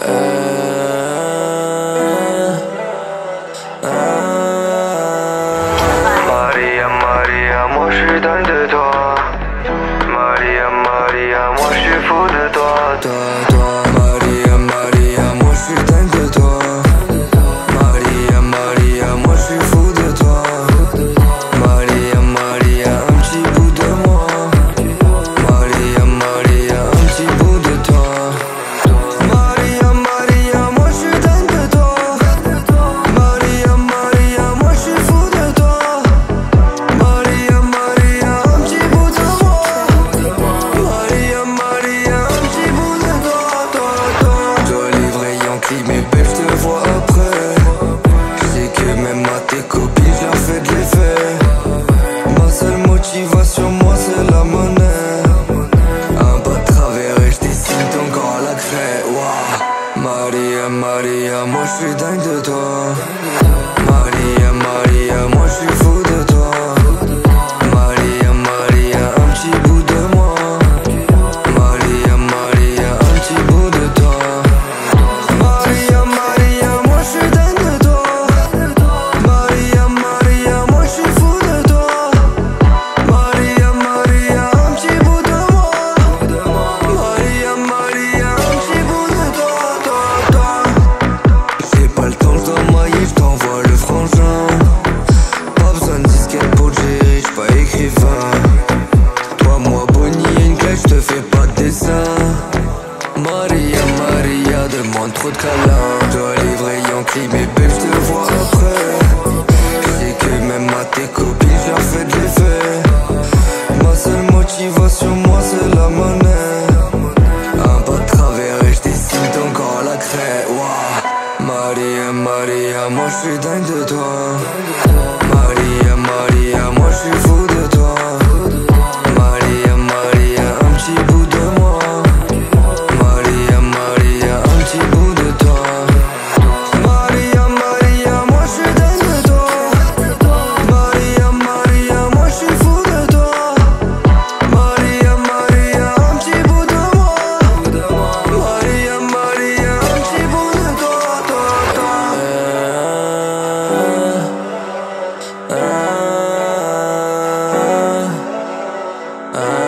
Maria, Maria, moi je suis dingue de toi. Maria, Maria, moi je suis fou de toi. Maria, Maria, moi je suis dingue de toi. Maria, Maria, moi je suis fou de toi. Maria, Maria, un petit bout de moi. Maria, Maria, un petit bout de toi. Maria, Maria, moi je suis dingue de toi. Maria, Maria, moi je suis fou de toi. Maria, Maria, un petit bout de moi. Maria, Maria, un petit bout de toi. Joli Yankee, mais belle, je te vois après. Je sais que même à tes copines, je leur fais de l'effet. Ma seule motivation, moi, c'est la monnaie. Un pas de travers et je dessine ton corps à la craie. Wow. Maria, Maria, moi, je suis dingue de toi. Maria, Maria, moi, je suis fou de toi. Maria, Maria, un petit bout de moi. Maria, Maria, un petit bout de toi. Maria, Maria, moi je suis dingue de toi. Maria, Maria, moi je suis fou de toi. Maria, Maria, un petit bout de moi. Maria, Maria, un petit bout de toi. J'ai pas le temps, je dois mailler, je t'envoie le frangin. Pas besoin de disquette pour le gérer, j'suis pas écrivain. Toi, moi, Bonnie et une clé, j'te fais pas de dessin. Maria, Maria, demande trop de câlins. Dois livrer Yankee, mais belle, je te vois après. Je sais que même à tes copines, je leur fais de l'effet. Ma seule motivation, moi, c'est la monnaie. Un pas de travers et je dessine ton corps à la craie. Wow. Maria, Maria, moi, je suis dingue de toi. Maria, Maria, moi, je suis fou de toi. Maria, Maria, un petit bout de moi. Maria, Maria, un petit bout de toi. Maria, Maria, moi je suis dingue de toi. Maria, Maria, moi je suis fou de toi. Maria, Maria, un petit bout de moi. Maria, Maria, un petit bout de toi.